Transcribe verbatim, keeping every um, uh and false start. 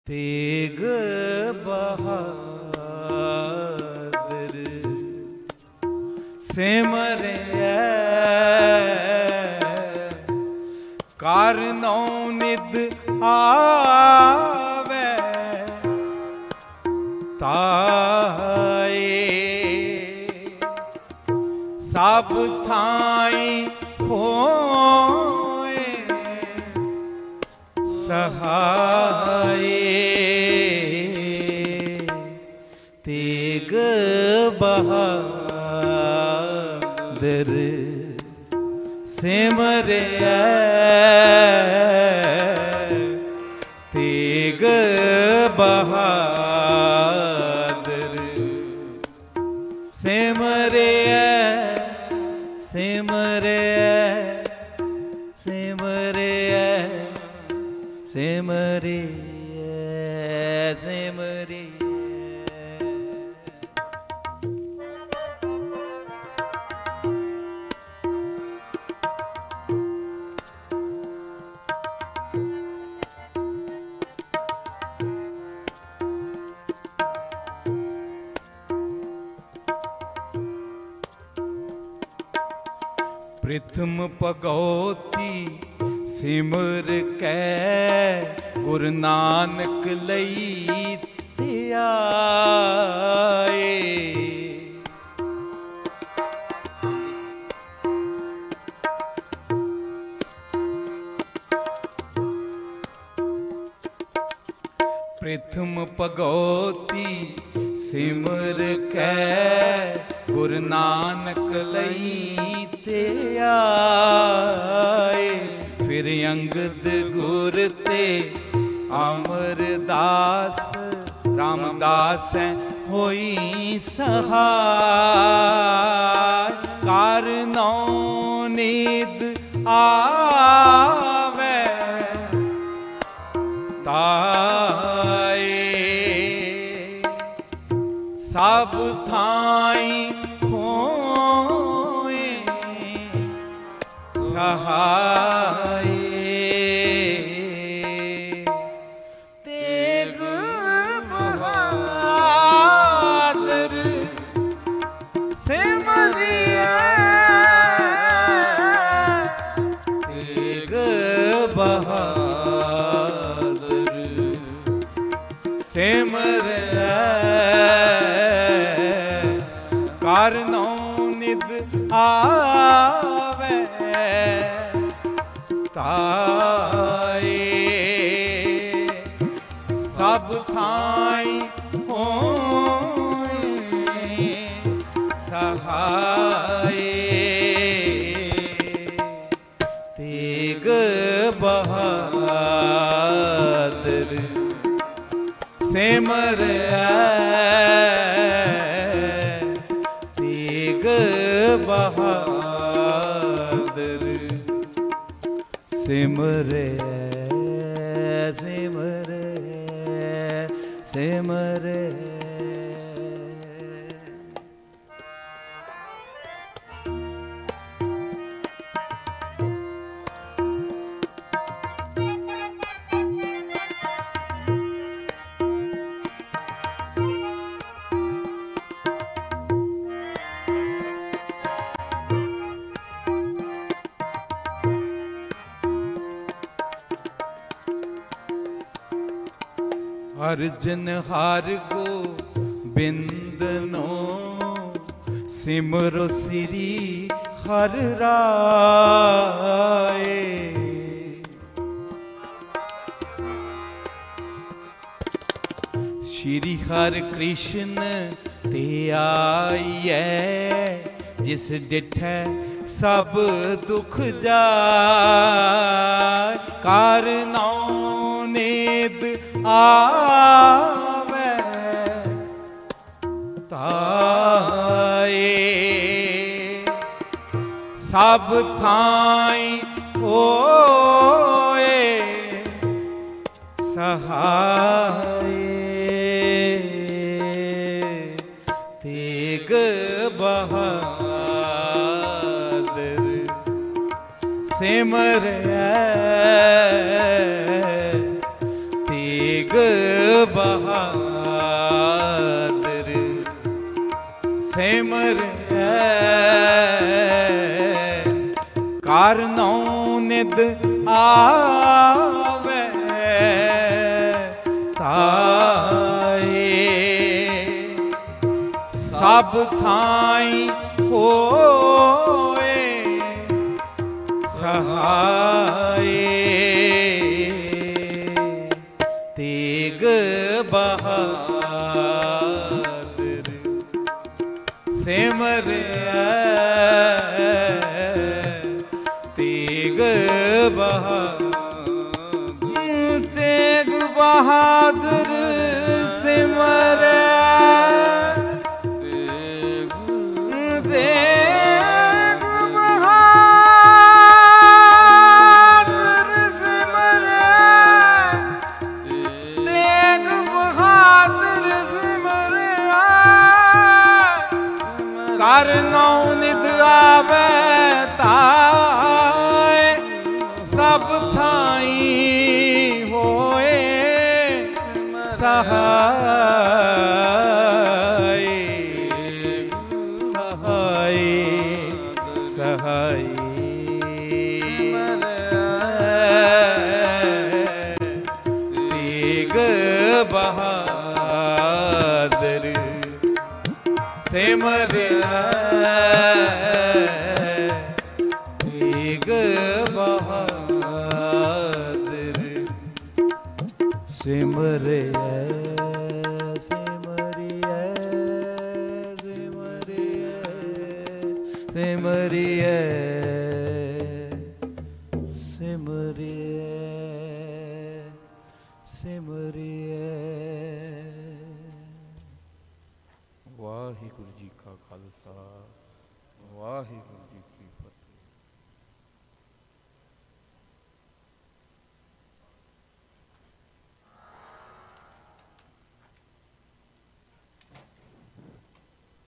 तेग बहादुर सिमरे कारनौ निध आवे ताए सब थाई होए सहाय तेग बहादुर सिमरे तेग बहादुर सिमरे सिमरे सिमरे सिमरे सिमरे प्रथम भगौती सिमर कै गुरु नानक लई ध्याए प्रथम भगौती सिमर कै गुरु नानक लई आए फिर अंगद गुर ते अमरदास रामदास होई सहाय कारनौ निध आवे ताए सब थाई सहाय तेग बहादुर सिमरिया तेग बहादुर सिमरिया कारनौ निध आवे ताए सब थाई होए सहाय तेग बहादुर सिमर तेग बहादुर सिमरे सिमरे सिमरे अर्जन हार गो बिंदनो सिमरो श्री हर राय श्री हर कृष्ण ते आइए जिस डिठै सब दुख जाय कारनौ निध आवे ताए सब थाई होए सहाय तेग बहादुर सिमर तेग बहादुर सिमर कारणों निद आवे ताए सब थाई होए सहाय तेग बहादुर सिमर तेग बहादुर तेग बहादुर सिमर तेग बहादुर सिमर तेग बहादुर सिमर कारणों निद आवे ताए सब थाई होए सहाय सहाय सहाय तेग बहादुर सिमर तेग बहादुर सिमर सिमरिया सिमरिया सिमरिया सिमरिया। वाहिगुरु जी का खालसा वाहिगुरु जी की फतेह।